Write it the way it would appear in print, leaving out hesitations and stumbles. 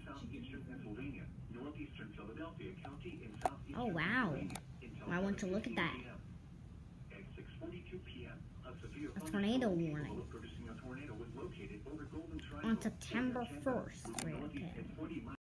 Oh, wow. I want to look at that. A tornado warning. On September 1st, rated 10.